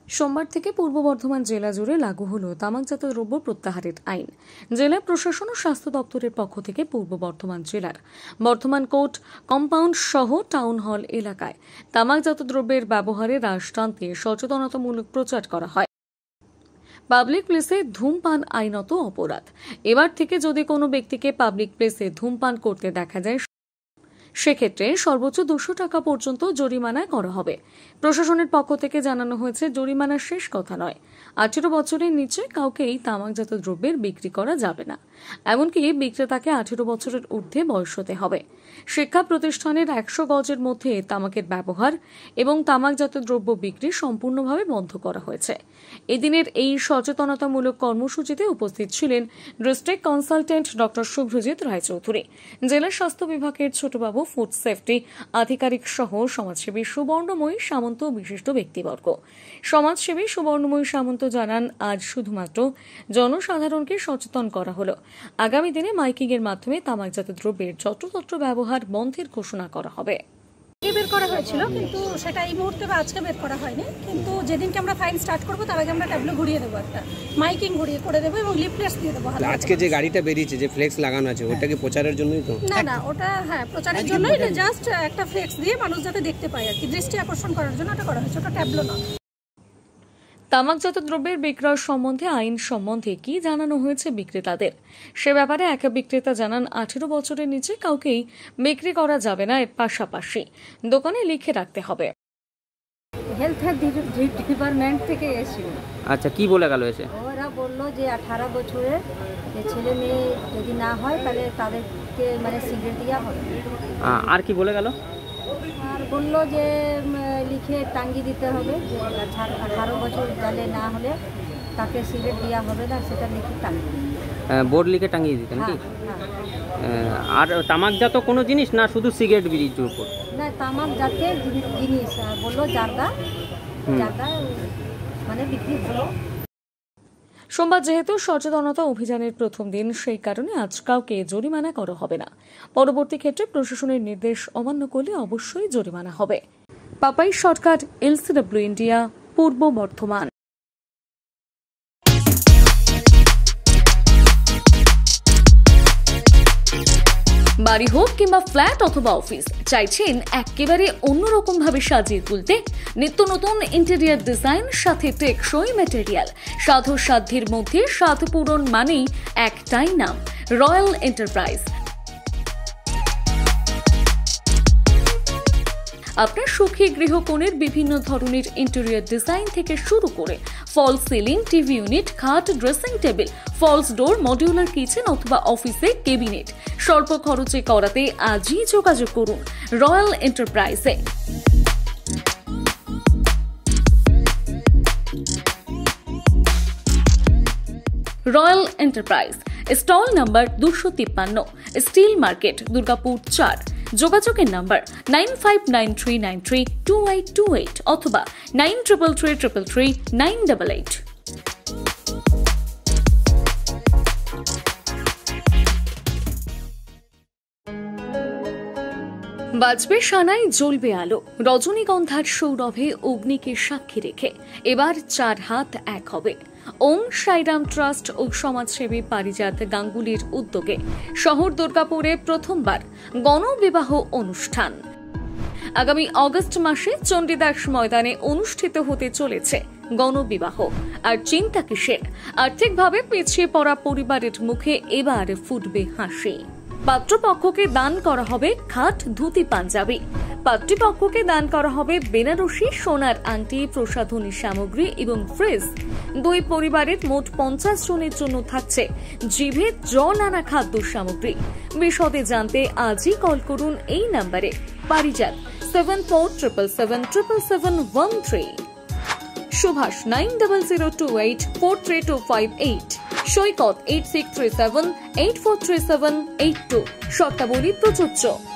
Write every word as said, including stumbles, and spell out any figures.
সোমবার থেকে পূর্ব বর্ধমান জেলা জুড়ে লাগু হল তামাকজাত দ্রব্য প্রত্যাহারের আইন। জেলা প্রশাসন ও স্বাস্থ্য দপ্তরের পক্ষ থেকে পূর্ব বর্ধমান জেলার বর্ধমান কোর্ট কম্পাউন্ড সহ টাউন হল এলাকায় তামাকজাত দ্রব্যের ব্যবহারে হ্রাস টানতে সচেতনতামূলক প্রচার করা হয়। পাবলিক প্লেসে ধূমপান আইনত অপরাধ। এবার থেকে যদি কোনো ব্যক্তিকে পাবলিক প্লেসে ধূমপান করতে দেখা যায় সেক্ষেত্রে সর্বোচ্চ দুশো টাকা পর্যন্ত জরিমানা করা হবে। প্রশাসনের পক্ষ থেকে জানানো হয়েছে, জরিমানা শেষ কথা নয়। আঠেরো বছরের নিচে কাউকেই তামাকজাত দ্রব্যের বিক্রি করা যাবে না, এমনকি বিক্রেতাকে আঠেরো বছরের ঊর্ধ্বে বয়স হতে হবে। শিক্ষা প্রতিষ্ঠানের একশো গজের মধ্যে তামাকের ব্যবহার এবং তামাকজাত দ্রব্য বিক্রি সম্পূর্ণভাবে বন্ধ করা হয়েছে। এদিনের এই সচেতনতামূলক কর্মসূচিতে উপস্থিত ছিলেন district consultant doctor Subhrajit Roychowdhury, জেলা স্বাস্থ্য বিভাগের ছোটবাবু ফুড সেফটি আধিকারিক সহ সমাজসেবী সুবর্ণময়ী সামন্ত বিশিষ্ট ব্যক্তিবর্গ। সমাজসেবী সুবর্ণময়ী সামন্ত জানান, আজ শুধুমাত্র জনসাধারণকে সচেতন করা হলো। আগামী দিনে মাইকিং এর মাধ্যমে তামাকজাত দ্রব্যের যত্রতত্র ব্যবহার বন্ধের ঘোষণা করা হবে। বের করা হয়েছিল, কিন্তু সেটা এই মুহূর্তে বা আজকে বের করা হয়নি। কিন্তু যেদিনকে আমরা ফাইন স্টার্ট করবো তার আগে আমরা ট্যাবলো ঘুরিয়ে দেবো, একটা মাইকিং ঘুরিয়ে করে দেবো এবং লিফলেটস দিয়ে দেবো। আজকে যে গাড়িটা বেরিয়েছে, যে ফ্লেক্স লাগানো আছে, ওটা কি প্রচারের জন্যই তো? না না, ওটা হ্যাঁ প্রচারের জন্যই, জাস্ট একটা ফ্লেক্স দিয়ে মানুষ যাতে দেখতে পায় আর কি, দৃষ্টি আকর্ষণ করার জন্য ওটা করা হয়েছে, ওটা ট্যাবলো না। তামাকজাত দ্রব্যের বিক্রয় সম্বন্ধে আইন সম্বন্ধে কি জানানো হয়েছে বিক্রেতাদের, সে ব্যাপারে এক বিক্রেতা জানান, আঠেরো বছরের নিচে কাউকেই বিক্রি করা যাবে না। এর পাশাপাশি দোকানে লিখে রাখতে হবে। হেলথ ডিপার্টমেন্ট থেকে এসেছিল। আচ্ছা, কি বলে গেল এসে? ওরা বললো যে আঠারো বছরের ছেলে মেয়ে যদি না হয় তাহলে তাদেরকে মানে সিগারেট দেওয়া হবে। আর কি বলে গেল? আর বললো যে লিখে টাঙ্গি দিতে হবে, যে আঠারো বছর তাহলে না হলে তাকে সিগারেট দেওয়া হবে না, সেটা লিখে টাঙ্গি বোর্ড লিখে টাঙ্গিয়ে দিতে নাকি? আর তামাকজাত কোনো জিনিস না, শুধু সিগারেট বিড়ির উপর? না, তামাক জাতের জিনিস বললো জারদা জারদা মানে বিক্রি হলো। সোমবার যেহেতু সচেতনতা অভিযানের প্রথম দিন, সেই কারণে আজ কাউকে জরিমানা করা হবে না। পরবর্তী ক্ষেত্রে প্রশাসনের নির্দেশ অমান্য করলে অবশ্যই জরিমানা হবে। পাপাই সরকার, এলসিডব্লিউ ইন্ডিয়া, পূর্ব বর্ধমান। বাড়ি হোক কিংবা ফ্ল্যাট অথবা অফিস, চাইছেন একেবারে অন্যরকম ভাবে সাজিয়ে তুলতে? নিত্য নতুন ইন্টেরিয়ার ডিজাইন সাথে টেকসই ম্যাটেরিয়াল, সাধ্য সাধ্যের মধ্যে স্বাদ পূরণ মানেই একটাই নাম, রয়্যাল এন্টারপ্রাইজ। আপনার সুখী গৃহকোণের বিভিন্ন ধরনের ইন্টেরিয়ার ডিজাইন থেকে শুরু করে ফল সিলিং, টিভি ইউনিট, খাট, dressing table, false door, modular kitchen অথবা অফিসে কেবিনেট, স্বল্প খরচে করাতে আজই যোগাযোগ করুন রয়্যাল এন্টারপ্রাইজে। রয়্যাল এন্টারপ্রাইজ, স্টল নাম্বার দুশো তিপ্পান্ন, স্টিল মার্কেট, দুর্গাপুর চার। যোগাযোগের number nine five nine three nine three two eight two eight অথবা nine triple three triple three nine double eight. বাজবে সানাই, জ্বলবে আলো, রজনীগন্ধার সৌরভে অগ্নিকে সাক্ষী রেখে এবার চার হাত এক হবে। ওম সাইরাম ট্রাস্ট ও সমাজসেবী পারিজাত গাঙ্গুলির উদ্যোগে শহর দুর্গাপুরে প্রথমবার গণবিবাহ অনুষ্ঠান। আগামী অগস্ট মাসে চণ্ডীদাস ময়দানে অনুষ্ঠিত হতে চলেছে গণবিবাহ। আর চিন্তা কিসের? আর্থিকভাবে পিছিয়ে পড়া পরিবারের মুখে এবার ফুটবে হাসি। পাত্রপক্ষকে দান করা হবে খাট, ধুতি, পাঞ্জাবি। পাত্রীপক্ষকে দান করা হবে বেনারসি, সোনার আংটি, প্রসাধনী সামগ্রী এবং ফ্রিজ। দুই পরিবারের মোট পঞ্চাশ জনের জন্য থাকছে জিভে জল আনা খাদ্য সামগ্রী। বিশদে জানতে আজই কল করুন এই নাম্বারে, Parijat seven four triple seven triple seven one three, Subhash nine double zero two eight four three two five eight, Saikat eight six three seven eight four three seven eight two. শর্তাবলী প্রযোজ্য।